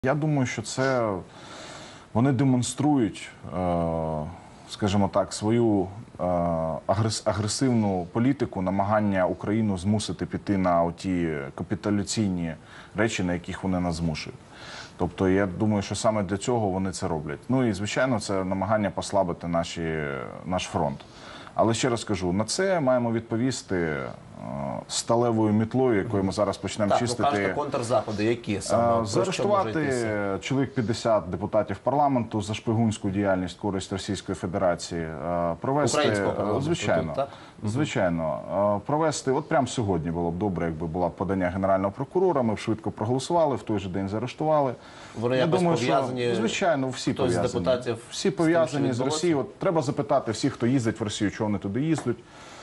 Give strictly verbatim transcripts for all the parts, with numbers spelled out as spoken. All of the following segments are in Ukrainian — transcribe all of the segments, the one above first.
Я думаю, що це вони демонструють, скажімо так, свою агресивну політику, намагання Україну змусити піти на ті капітуляційні речі, на яких вони нас змушують. Тобто, я думаю, що саме для цього вони це роблять. Ну і, звичайно, це намагання послабити наші, наш фронт. Але ще раз кажу, на це маємо відповісти сталевою мітлою, якою ми зараз почнемо так, чистити. Так, ну кажете, контрзаходи які саме? Заарештувати чоловік п'ятдесят депутатів парламенту за шпигунську діяльність користь Російської Федерації. Провести, Українського парламенту, звичайно, так? Звичайно. Провести, от прямо сьогодні було б добре, якби було подання Генерального прокурора, ми б швидко проголосували, в той же день заарештували. Вони якось пов'язані? Звичайно, всі пов'язані. депутатів Всі пов'язані з, з Росією. От треба запитати всіх, хто їздить в Росію, чого вони туди їздять.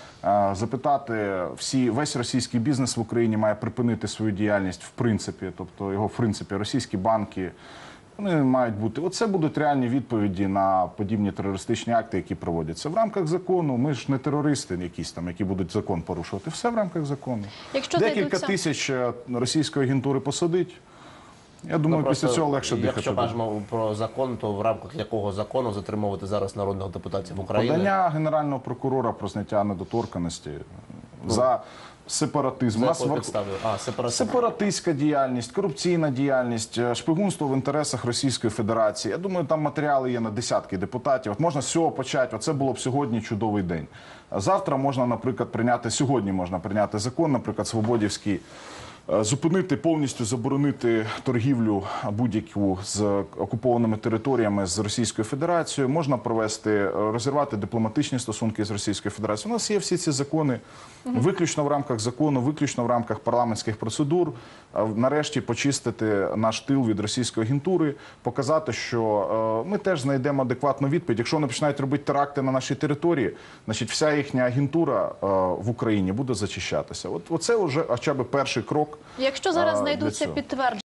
Запитати, всі, весь російський бізнес в Україні має припинити свою діяльність в принципі, тобто його в принципі російські банки, вони мають бути. Оце будуть реальні відповіді на подібні терористичні акти, які проводяться. В рамках закону, ми ж не терористи якісь там, які будуть закон порушувати, все в рамках закону. Якщо Декілька знайдуться... тисяч російської агентури посадить. Я думаю, ну, після цього легше дихати. Якщо кажемо про закон, то в рамках якого закону затримувати зараз народних депутатів України? Подання Генерального прокурора про зняття недоторканності ну, за сепаратизм. За якою підставою? А, сепаратизм. Сепаратистська діяльність, корупційна діяльність, шпигунство в інтересах Російської Федерації. Я думаю, там матеріали є на десятки депутатів. От можна з цього почати. Оце було б сьогодні чудовий день. Завтра можна, наприклад, прийняти, сьогодні можна прийняти закон, наприклад, Свободівський, зупинити, повністю заборонити торгівлю будь-яку з окупованими територіями з Російською Федерацією. Можна провести, розірвати дипломатичні стосунки з Російською Федерацією. У нас є всі ці закони, виключно в рамках закону, виключно в рамках парламентських процедур. Нарешті почистити наш тил від російської агентури, показати, що ми теж знайдемо адекватну відповідь. Якщо вони починають робити теракти на нашій території, значить вся їхня агентура в Україні буде зачищатися. От, оце вже хоча б перший крок. Якщо зараз знайдуться підтвердження